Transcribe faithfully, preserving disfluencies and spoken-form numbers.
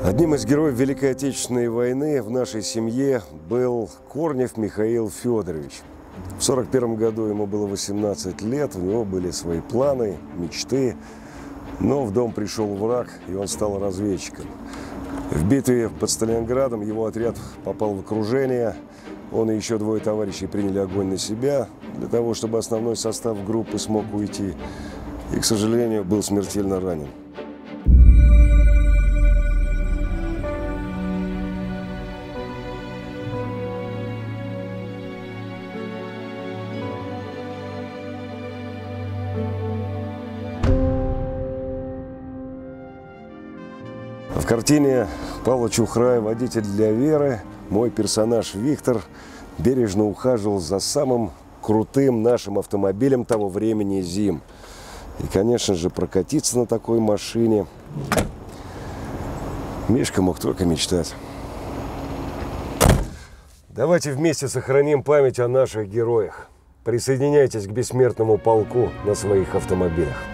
Одним из героев Великой Отечественной войны в нашей семье был Корнев Михаил Федорович. В сорок первом году ему было восемнадцать лет, у него были свои планы, мечты, но в дом пришел враг, и он стал разведчиком. В битве под Сталинградом его отряд попал в окружение, он и еще двое товарищей приняли огонь на себя, для того, чтобы основной состав группы смог уйти, и, к сожалению, был смертельно ранен. В картине Павла Чухрая «Водитель для Веры» мой персонаж Виктор бережно ухаживал за самым крутым нашим автомобилем того времени ЗИМ. И, конечно же, прокатиться на такой машине Мишка мог только мечтать. Давайте вместе сохраним память о наших героях. Присоединяйтесь к бессмертному полку на своих автомобилях.